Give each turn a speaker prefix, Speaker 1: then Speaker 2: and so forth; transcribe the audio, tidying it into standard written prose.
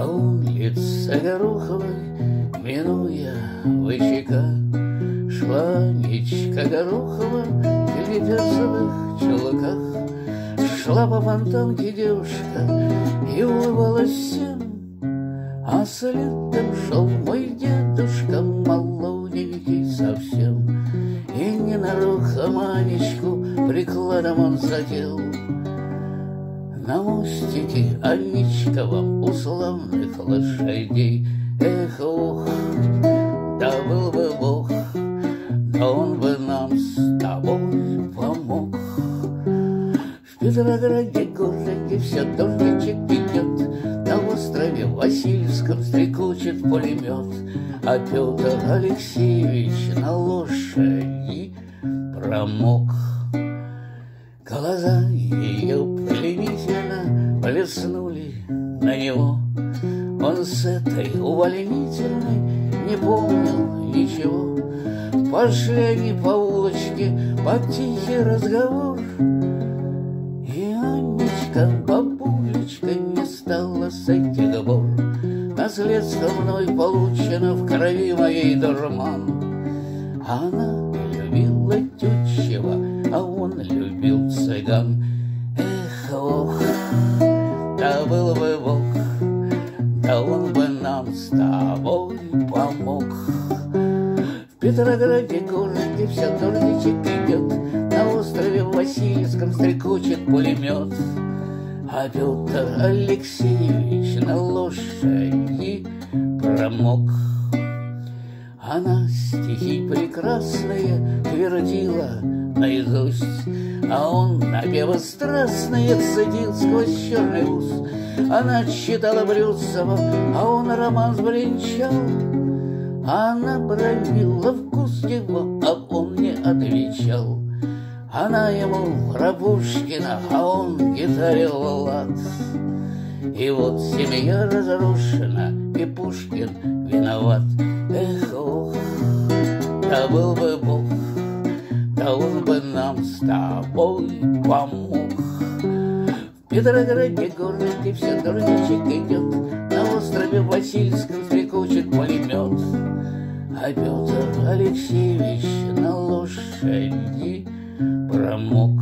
Speaker 1: По улице Гороховой, минуя ВЧК, шла Мичка Горохова в лепесовых чулках. Шла по фонтанке девушка и улыбалась всем, а следом шел мой дедушка, молоденький совсем. И ненароком Анечку прикладом он задел. На мостике Анечковом у славных лошадей. Эх, ох, да был бы Бог, да он бы нам с тобой помог. В Петрограде городе все дождичек идет, на острове Васильевском стрекочет пулемет, а Петр Алексеевич на лошади промок. Глаза ее пленительно блеснули на него. Он с этой увольнительной не помнил ничего. Пошли они по улочке под тихий разговор, и Анечка, бабулечка, не стала с этих гор. Наследство мной получено, в крови моей дурман. Она любила тещего, а он любил цыган. Эх, ох, да был бы Бог, да он бы нам с тобой помог. В Петрограде городе все дождичек идет, на острове Васильевском стрекочет пулемет, а Петр Алексеевич на лошади промок. Она стихи прекрасные твердила наизусть, а он напевы страстные цедил сквозь черный ус. Она читала Брюсова, а он романс бренчал. Она бронила вкус его, а он не отвечал. Она ему про Пушкина, а он гитарил лад. И вот семья разрушена, и Пушкин виноват. Эх, ох, да был бы Бог, да он бы нам с тобой помог. В Петрограде городе все дождичек идет, на острове Васильевском стрекочет пулемет, а Петр Алексеевич на лошади промок.